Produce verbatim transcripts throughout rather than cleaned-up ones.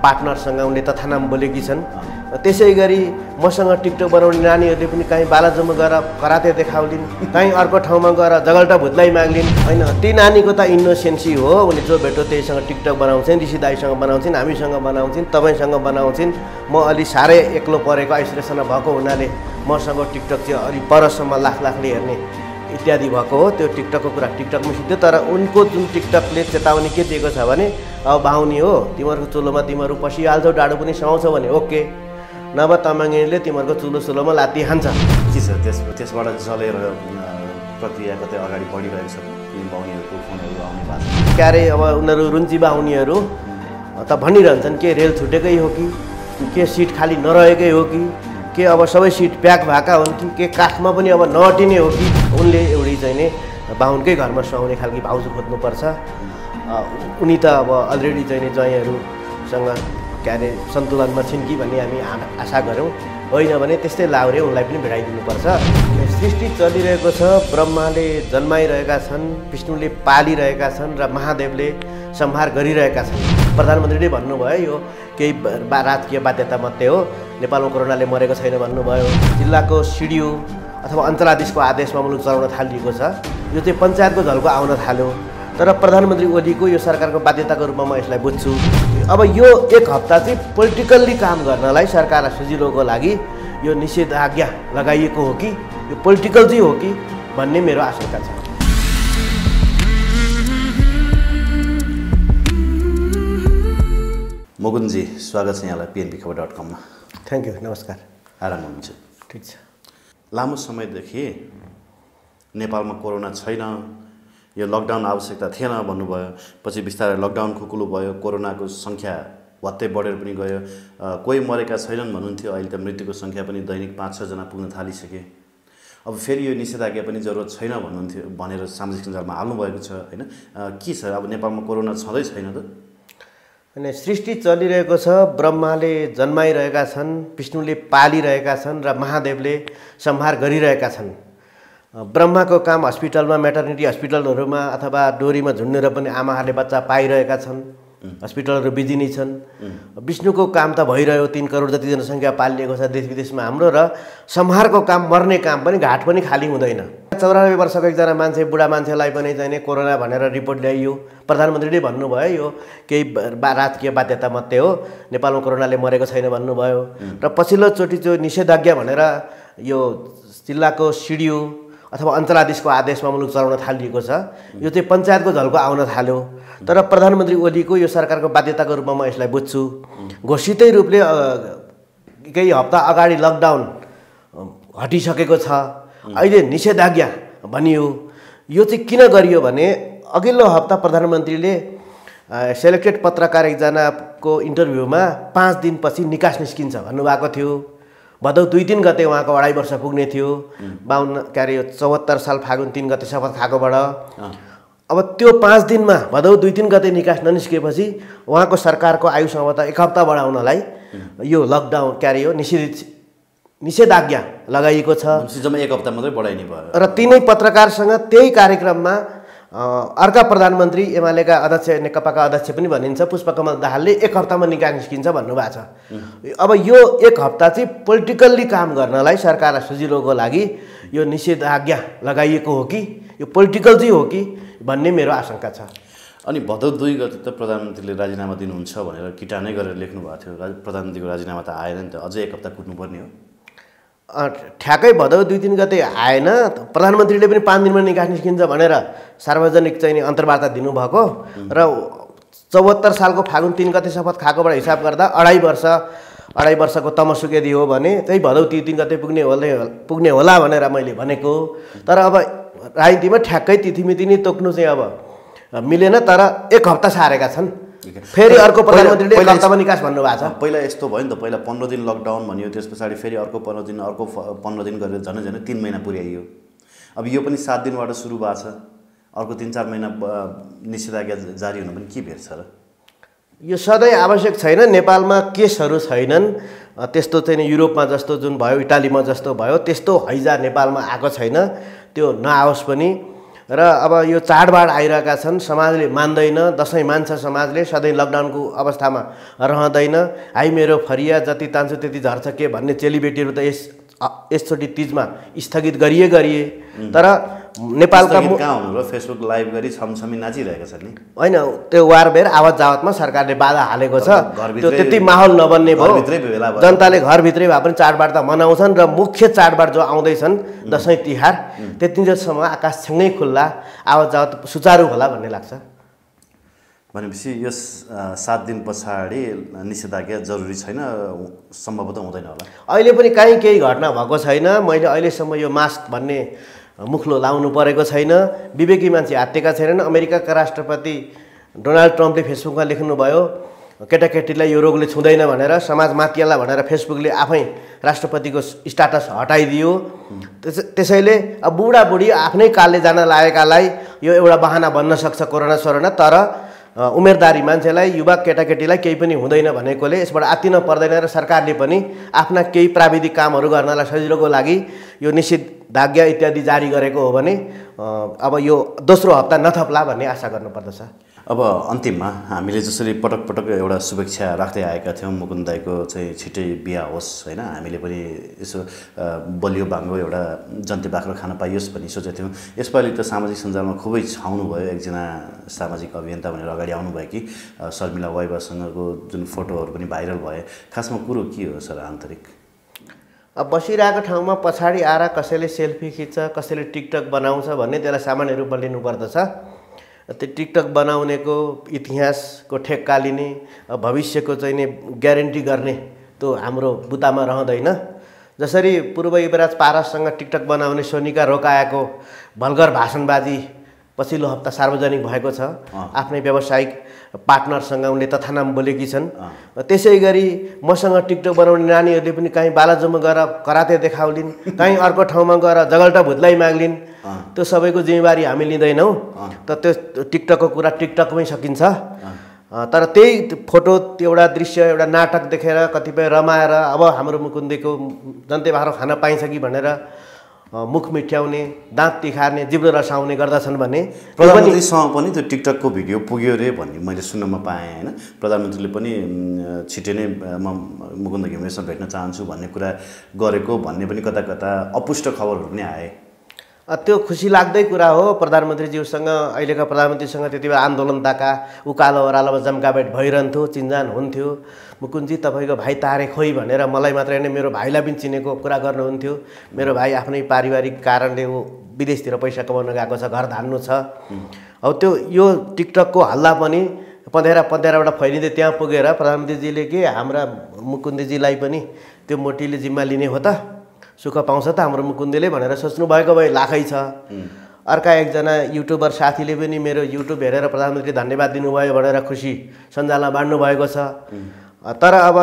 पार्टनरसँग उनले तथानाम बोलेकी छन्। त्यसै गरी मसँग टिकटक बनाउने नानीहरूले पनि कहीँ बालाजुमा गएर कराते देखाउलिन्, कहीँ अर्को ठाउँमा गएर जगल्टा भुत्लाई माग्लिन्। होइन, ती नानीको त इनोसेन्सी हो, उनी जो भेटो त्यहीसँग टिकटक बनाउँछन्, ऋषि दाईसँग बनाउँछन्, हामीसँग बनाउँछन्, तपाईँसँग बनाउँछन्। म अलि साह्रै एक्लो परेको आइसोलेसन भएको हुनाले मसँग टिकटक चाहिँ अलि परसम्म लाख लाखले हेर्ने इत्यादि भएको हो। त्यो टिकटकको कुरा टिकटकमा सिद्धो। तर उनको जुन टिकटकले चेतावनी के दिएको छ भने अब बाहुनी हो, तिमीहरूको चुलोमा तिमीहरू पसिहाल्छौ, डाडु पनि समाउँछौ भने ओके, नभए तमाङ्गीले तिमीहरूको चुलो चुलोमा लात्ती हान्छ। के छ त्यस त्यसबाट चलेर प्रक्रिया कतै अगाडि बढिरहेको छ कि बाहुनीहरूको फोनहरू आउने भएको छ? क्यारे अब उनीहरू रुन्ची बाहुनीहरू त भनिरहन्छन् के रेल छुटेकै हो कि के सिट खाली नरहेकै हो कि के अब सबै सिट प्याक भएका हुन् कि के काठमा पनि अब नअटिने हो कि। उनले एउटी चाहिँ नि बाहुनकै घरमा सुहाउने खालकी भाउजू खोज्नुपर्छ। उनी त अब अलरेडी चाहिँ नि ज्वाइँहरूसँग के अरे सन्तुलनमा छिन् कि भन्ने हामी आशा गऱ्यौँ। होइन भने त्यस्तै लाउरे उनलाई पनि भेटाइदिनुपर्छ। सृष्टि चलिरहेको छ, ब्रह्माले जन्माइरहेका छन्, विष्णुले पालिरहेका छन् र महादेवले संहार गरिरहेका छन्। प्रधानमन्त्रीले भन्नुभयो यो केही राजकीय बाध्यता मात्रै हो, नेपालमा कोरोनाले मरेको छैन भन्नुभयो। जिल्लाको सिडिओ अथवा अञ्चलाधीशको आदेशमा मुलुक चलाउन थालिएको छ। यो चाहिँ पञ्चायतको झल्को आउन थाल्यो। तर प्रधानमन्त्री ओलीको यो सरकारको बाध्यताको रूपमा म यसलाई बुझ्छु। अब यो एक हप्ता चाहिँ पोलिटिकल्ली काम गर्नलाई सरकारलाई सजिलोको लागि यो निषेधाज्ञा लगाइएको हो कि यो पोलिटिकल चाहिँ हो कि भन्ने मेरो आशंका छ। मुकुन्दजी, स्वागत छ यहाँलाई पिएनपी खबर डट कममा। थ्याङ्क यू, नमस्कार। आराम हुनुहुन्छ? ठिक छ। लामो समयदेखि नेपालमा कोरोना छैन, यो लकडाउन आवश्यकता थिएन भन्नुभयो, पछि बिस्तारै लकडाउन खुकुलो भयो, कोरोनाको सङ्ख्या भत्तै बढेर पनि गयो, कोही मरेका छैनन् भन्नुहुन्थ्यो, अहिले त मृत्युको सङ्ख्या पनि दैनिक पाँच छजना पुग्न थालिसके। अब फेरि यो निषेधाज्ञा पनि जरुरत छैन भन्नुहुन्थ्यो भनेर सामाजिक सञ्जालमा हाल्नुभएको छ। होइन, के छ अब नेपालमा कोरोना छँदै छैन त? अनि सृष्टि चलिरहेको छ, ब्रह्माले जन्माइरहेका छन्, विष्णुले पालिरहेका छन् र महादेवले संहार गरिरहेका छन्। ब्रह्माको काम हस्पिटलमा, मेटर्निटी हस्पिटलहरूमा अथवा डोरीमा झुन्डेर पनि आमाहरूले बच्चा पाइरहेका छन्, हस्पिटलहरू बिजी नै छन्। विष्णुको काम त भइरह्यो, तीन करोड जति जनसङ्ख्या पालिएको छ देश विदेशमा हाम्रो, र संहारको काम, मर्ने काम पनि घाट पनि खाली हुँदैन। चौरानब्बे वर्षको एकजना मान्छे, बुढा मान्छेलाई पनि चाहिँ कोरोना भनेर रिपोर्ट ल्याइयो। प्रधानमन्त्रीले भन्नुभयो यो केही राजकीय बाध्यता मात्रै हो, नेपालमा कोरोनाले मरेको छैन भन्नुभयो। र पछिल्लोचोटि त्यो निषेधाज्ञा भनेर यो जिल्लाको सिडिओ अथवा अञ्चलाधीशको आदेशमा मुलुक चलाउन थालिएको छ। यो चाहिँ पञ्चायतको झल्को आउन थाल्यो। तर प्रधानमन्त्री ओलीको यो सरकारको बाध्यताको रूपमा म यसलाई बुझ्छु। घोषितै रूपले केही हप्ता अगाडि लकडाउन हटिसकेको छ, अहिले निषेधाज्ञा भनियो। यो चाहिँ किन गरियो भने अघिल्लो हप्ता प्रधानमन्त्रीले सेलेक्टेड पत्रकार एकजनाको इन्टरभ्यूमा पाँच दिनपछि निकास निस्किन्छ भन्नुभएको थियो। भदौ दुई तिन गते उहाँको अढाई वर्ष पुग्ने थियो। बाउन्न के अरे चौहत्तर साल फागुन तिन गते शपथ खाएकोबाट अब त्यो पाँच दिनमा भदौ दुई तिन गते निकास ननिस्केपछि उहाँको सरकारको आयु सम्भवतः एक हप्ता बढाउनलाई यो लकडाउन के अरे यो निषेधित निषेधाज्ञा लगाइएको छ। जम्मा एक हप्ता मात्रै बढाइने भयो। र तिनै पत्रकारसँग त्यही कार्यक्रममा अर्का प्रधानमन्त्री एमालेका अध्यक्ष, नेकपाका अध्यक्ष पनि भनिन्छ, पुष्पकमल दाहालले एक हप्तामा निकास निस्किन्छ भन्नुभएको छ। अब यो एक हप्ता चाहिँ पोलिटिकल्ली काम गर्नलाई सरकारलाई सजिलोको लागि यो निषेधाज्ञा लगाइएको हो कि यो पोलिटिकल चाहिँ हो कि भन्ने मेरो आशंका छ। अनि भदौ दुई गते त प्रधानमन्त्रीले राजीनामा दिनुहुन्छ भनेर किटानै गरेर लेख्नु भएको थियो। प्रधानमन्त्रीको राजीनामा त आएन नि त, अझै एक हप्ता कुट्नुपर्ने हो। ठ्याक्कै भदौ दुई तिन गते आएन, प्रधानमन्त्रीले पनि पाँच दिनमा निकास निस्किन्छ भनेर सार्वजनिक चाहिँ अन्तर्वार्ता दिनुभएको र चौहत्तर सालको फागुन तिन गते शपथ खाएकोबाट हिसाब गर्दा अढाई वर्ष अढाई वर्षको तमसुक यदि हो भने चाहिँ भदौ दुई तिन गते पुग्ने होला पुग्ने होला भनेर मैले भनेको। तर अब राजनीतिमा ठ्याक्कै तिथिमिति नै तोक्नु चाहिँ अब मिलेन। तर एक हप्ता सारेका छन्। फेरि अर्को प्रधानमन्त्रीले एक हप्तामा निकास भन्नुभएको छ। पहिला यस्तो भयो नि त, पहिला पन्ध्र दिन लकडाउन भनियो, त्यस पछाडि फेरि अर्को पन्ध्र दिन, अर्को पन्ध्र दिन गरेर झन् झन् तिन महिना पुर्याइयो। अब यो पनि सात दिनबाट सुरु भएको छ, अर्को तिन चार महिना निषेधाज्ञा जारी हुनु पनि के भेट्छ र? यो सधैँ आवश्यक छैन। नेपालमा केसहरू छैनन्, त्यस्तो चाहिँ युरोपमा जस्तो जुन भयो, इटालीमा जस्तो भयो त्यस्तो हैजा नेपालमा आएको छैन। त्यो नआओस् पनि र अब यो चाडबाड आइरहेका छन्, समाजले मान्दैन, दसैँ मान्छ समाजले, सधैँ लकडाउनको अवस्थामा रहँदैन। हाइ मेरो फरिया जति तान्छु त्यति झर्छ के भन्ने चेलीबेटीहरू त यस यसचोटि तिजमा स्थगित गरिए गरिए तर नेपालका कहाँ हुनु र फेसबुक लाइभ गरी छमछमी नाचिरहेका छन् नि। होइन, त्यो वारबेर आवाज जावतमा सरकारले बाधा हालेको छ, त्यो त्यति माहौल नबन्ने भयो। जनताले घरभित्रै भए पनि चाडबाड त मनाउँछन् र मुख्य चाडबाड जो आउँदैछन् दसैँ तिहार त्यतिन्जेलसम्म आकाश छ्याङ्गै खुल्ला, आवाज जावत सुचारू होला भन्ने लाग्छ। भनेपछि यस सात दिन पछाडि निषेधाज्ञा जरुरी छैन, सम्भवतः हुँदैन होला। अहिले पनि काहीँ केही घटना भएको छैन। मैले अहिलेसम्म यो मास्क भन्ने मुखलो लाउनु परेको छैन। विवेकी मान्छे हातेका छैनन्। अमेरिकाका राष्ट्रपति डोनाल्ड ट्रम्पले फेसबुकमा लेख्नुभयो केटाकेटीलाई यो रोगले छुँदैन भनेर, समाज मातिएला भनेर फेसबुकले आफै राष्ट्रपतिको स्टाटस हटाइदियो। त्यस त्यसैले अब बुढाबुढी आफ्नै कालले जान लागेकालाई यो एउटा बहाना बन्न सक्छ कोरोना सोरोना, तर उमेरदारी मान्छेलाई, युवा केटाकेटीलाई केही पनि हुँदैन भनेकोले यसबाट आत्तिन पर्दैन र सरकारले पनि आफ्ना केही प्राविधिक कामहरू गर्नलाई सजिलोको लागि यो निषेधाज्ञा इत्यादि जारी गरेको हो भने अब यो दोस्रो हप्ता नथप्ला भन्ने आशा गर्नुपर्दछ। अब अन्तिममा हामीले जसरी पटक पटक एउटा शुभेच्छा राख्दै आएका थियौँ मुकुन्द दाइको चाहिँ छिट्टै बिहा होस् होइन, हामीले पनि यसो बलियो बाङ्गो एउटा जन्ती बाख्रो खान पाइयोस् भन्ने सोचेको थियौँ। यसपालि त सामाजिक सञ्जालमा खुबै छाउनु भयो, एकजना सामाजिक अभियन्ता भनेर अगाडि आउनुभयो कि शर्मिला वाइबासँगको जुन फोटोहरू पनि भाइरल भए, खासमा कुरो के हो सर आन्तरिक? अब बसिरहेको ठाउँमा पछाडि आएर कसैले सेल्फी खिच्छ, कसैले टिकटक बनाउँछ भन्ने त्यसलाई सामान्य रूपमा लिनुपर्दछ। त्यो टिकटक बनाउनेको इतिहासको ठेक्का लिने, भविष्यको चाहिँ नि ग्यारेन्टी गर्ने त्यो हाम्रो बुतामा रहँदैन। जसरी पूर्व युवराज पारससँग टिकटक बनाउने सोनिका रोकाएको भल्गर भाषणबाजी पछिल्लो हप्ता सार्वजनिक भएको छ, आफ्नै व्यावसायिक पार्टनरसँग उनले तथानाम बोलेकी छन्। त्यसै गरी मसँग टिकटक बनाउने नानीहरूले पनि कहीँ बालाजुमा गएर कराते देखाउलिन्, कहीँ अर्को ठाउँमा गएर जगल्टा भुत्लाई माग्लिन्। त्यो सबैको जिम्मेवारी हामी लिँदैनौँ। त त्यो टिकटकको कुरा टिकटकमै सकिन्छ। तर त्यही फोटो, एउटा दृश्य, एउटा नाटक देखेर कतिपय रमाएर अब हाम्रो मुकुन्देको जन्ते बाख्रो खान पाइन्छ कि भनेर मुख मिठ्याउने, दाँत तिखार्ने, जिब्रो रसाउने गर्दछन् भने प्रधानमन्त्रीसँग पनि त्यो टिकटकको भिडियो पुग्यो रे भन्ने मैले सुन्नमा पाएँ होइन। प्रधानमन्त्रीले पनि छिट्टै नै म मुकुन्द घिमिरेसँग भेट्न चाहन्छु भन्ने कुरा गरेको भन्ने पनि कता कता अपुष्ट खबरहरू पनि आए। त्यो खुसी लाग्दै कुरा हो। प्रधानमन्त्रीज्यूसँग, अहिलेका प्रधानमन्त्रीसँग त्यति बेला आन्दोलनताका उकालो ओह्रालोमा जम्काभेट भइरहन्थ्यो, चिन्जान हुन्थ्यो। मुकुन्दजी तपाईँको भाइ तारे खोइ भनेर मलाई मात्रै होइन मेरो भाइलाई पनि चिनेको कुरा गर्नुहुन्थ्यो। मेरो भाइ आफ्नै पारिवारिक कारणले ऊ विदेशतिर पैसा कमाउन गएको छ, घर धान्नु छ। अब त्यो यो टिकटकको हल्ला पनि पँधेरा पँधेराबाट फैलिँदै त्यहाँ पुगेर प्रधानमन्त्रीजीले के हाम्रा मुकुन्दजीलाई पनि त्यो मोटीले जिम्मा लिने हो त, सुख पाउँछ त हाम्रो मुकुन्दले भनेर सोच्नु भएको भए लाखै छ। अर्का एकजना युट्युबर साथीले पनि मेरो युट्युब हेरेर प्रधानमन्त्री धन्यवाद दिनुभयो भनेर खुसी सञ्जालमा बाँड्नु भएको छ। तर अब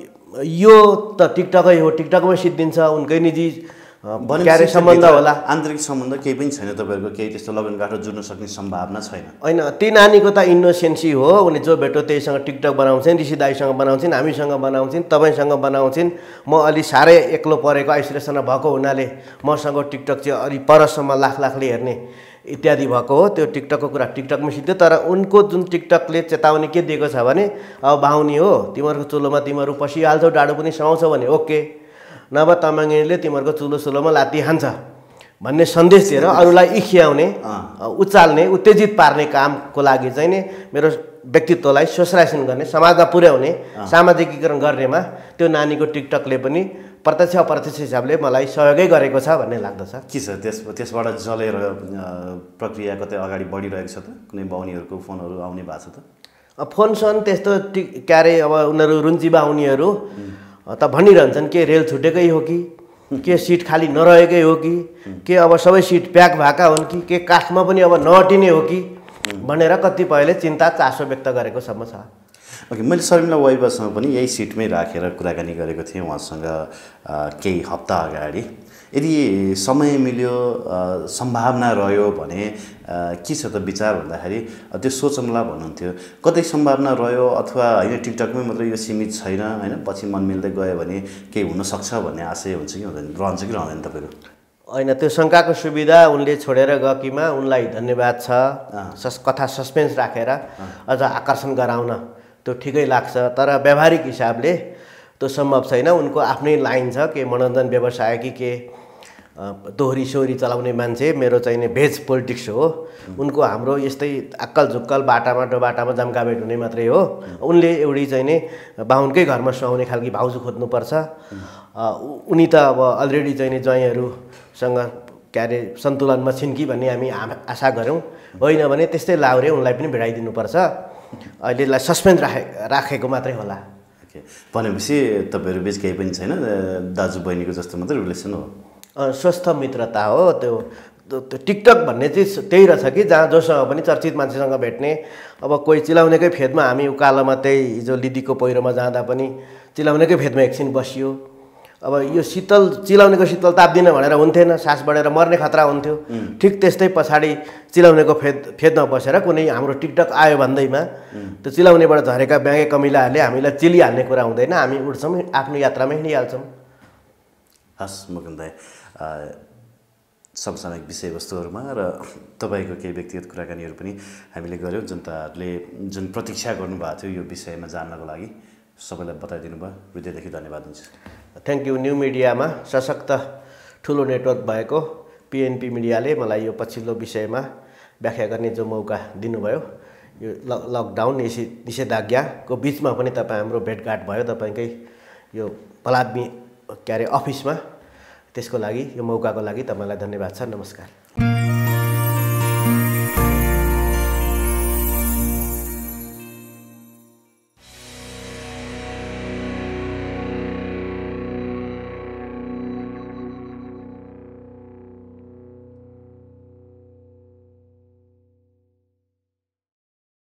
यो त टिकटकै हो, टिकटकमै सिद्धिन्छ, उनकै निजी क्यारे सम्बन्ध होला। आन्तरिक सम्बन्ध केही पनि छैन तपाईँहरूको, केही त्यस्तो लगन गाँठो जुर्न सक्ने सम्भावना छैन? होइन, ती नानीको त इनोसेन्सी हो। उनी जो भेटो त्यहीसँग टिकटक बनाउँछिन्, ऋषि दाईसँग बनाउँछिन्, हामीसँग बनाउँछिन्, तपाईँसँग बनाउँछिन्। म अलि साह्रै एक्लो परेको आइसोलेसन भएको हुनाले मसँग टिकटक चाहिँ अलि परसम्म लाख लाखले हेर्ने इत्यादि भएको हो। त्यो टिकटकको कुरा टिकटकमै सिद्धो। तर उनको जुन टिकटकले चेतावनी के दिएको छ भने अब बाहुनी हो, तिमीहरूको चुलोमा तिमीहरू पसिहाल्छौ, डाडु पनि समाउँछौ भने ओके, नभए तमाङ्गिनीले तिमीहरूको चुलो सुलोमा लात्ती हान्छ भन्ने सन्देश दिएर अरूलाई इखियाउने, उचाल्ने, उत्तेजित पार्ने कामको लागि चाहिँ नि मेरो व्यक्तित्वलाई सोसलाइजेसन गर्ने, समाजमा पुर्याउने, सामाजिकीकरण गर्नेमा त्यो नानीको टिकटकले पनि प्रत्यक्ष अप्रत्यक्ष हिसाबले मलाई सहयोगै गरेको छ भन्ने लाग्दछ। के छ त्यस त्यसबाट जलेर प्रक्रिया कतै अगाडि बढिरहेको छ त? कुनै बाहुनीहरूको फोनहरू आउने भएको छ त? फोन सोन त्यस्तो टि के अरे अब उनीहरू रुन्ची बाहुनीहरू त भनिरहन्छन् के रेल छुटेकै हो कि के सिट खाली नरहेकै हो कि के अब सबै सिट प्याक भएका हुन् कि के काठमा पनि अब नअटिने हो कि भनेर कतिपयले चिन्ता चासो व्यक्त गरेको सम्म छ। ओके, मैले शर्मिला वाइबासँग पनि यही सिटमै राखेर कुराकानी गरेको थिएँ उहाँसँग केही हप्ता अगाडि। यदि समय मिल्यो, सम्भावना रह्यो भने के छ त विचार भन्दाखेरि त्यो सोचौँला भन्नुहुन्थ्यो। कतै सम्भावना रह्यो अथवा होइन टिकटकमै मात्रै यो सीमित छैन होइन, पछि मन मिल्दै गयो भने केही हुनसक्छ भन्ने आशय हुन्छ कि हुँदैन, रहन्छ कि रहँदैन तपाईँको? होइन त्यो शङ्काको सुविधा उनले छोडेर गएकीमा उनलाई धन्यवाद छ। सस कथा सस्पेन्स राखेर अझ आकर्षण गराउन त्यो ठिकै लाग्छ। तर व्यावहारिक हिसाबले त्यो सम्भव छैन। उनको आफ्नै लाइन छ के मनोरञ्जन व्यवसाय कि के दोहोरी सोहोरी चलाउने मान्छे, मेरो चाहिँ नि भेज पोलिटिक्स हो। उनको हाम्रो यस्तै अक्कल झुक्कल बाटामा डोबाटामा जम्काभेट हुने मात्रै हो। उनले एउटी चाहिँ नि बाहुनकै घरमा सुहाउने खालकी भाउजू खोज्नुपर्छ। उनी त अब अलरेडी चाहिँ नि ज्वाइँहरूसँग के अरे सन्तुलनमा छिन् कि भन्ने हामी आशा गऱ्यौँ। होइन भने त्यस्तै लाउरे उनलाई पनि भेटाइदिनुपर्छ। अहिलेलाई सस्पेन्स राखे राखेको मात्रै होला। भनेपछि तपाईँहरू बिच केही पनि छैन, दाजु बहिनीको जस्तो मात्रै रिलेसन हो? स्वस्थ मित्रता हो। त्यो त्यो टिकटक भन्ने चाहिँ त्यही रहेछ कि जहाँ जोसँग पनि चर्चित मान्छेसँग भेट्ने। अब कोही चिलाउनेकै फेदमा हामी उकालोमा त्यही हिजो लिदीको पहिरोमा जाँदा पनि चिलाउनेकै फेदमा एकछिन बसियो। अब यो शीतल चिलाउनेको शीतल ताप्दिन भनेर हुन्थेन, सास बढेर मर्ने खतरा हुन्थ्यो। ठिक त्यस्तै पछाडि चिलाउनेको फेद फेदमा बसेर कुनै हाम्रो टिकटक आयो भन्दैमा त्यो चिलाउनेबाट झरेका ब्याङ्गे कमिलाहरूले हामीलाई चिलिहाल्ने कुरा हुँदैन। हामी उठ्छौँ, आफ्नो यात्रामा हिँडिहाल्छौँ। हस् मुकुन्द दाइ, समसामयिक विषयवस्तुहरूमा र तपाईँको केही व्यक्तिगत कुराकानीहरू पनि हामीले गऱ्यौँ। जनताहरूले जुन प्रतीक्षा गर्नुभएको थियो यो विषयमा जान्नको लागि सबैलाई बताइदिनु भयो। हृदयदेखि धन्यवाद हुन्छ। Thank you. न्यू मिडियामा सशक्त ठुलो नेटवर्क भएको पिएनपी मिडियाले मलाई यो पछिल्लो विषयमा व्याख्या गर्ने जो मौका दिनुभयो। यो लकडाउन निषेधाज्ञाको बिचमा पनि तपाईँ हाम्रो भेटघाट भयो तपाईँकै यो पलाद्मी के अरे अफिसमा। त्यसको लागि यो मौकाको लागि तपाईँलाई धन्यवाद छ। नमस्कार।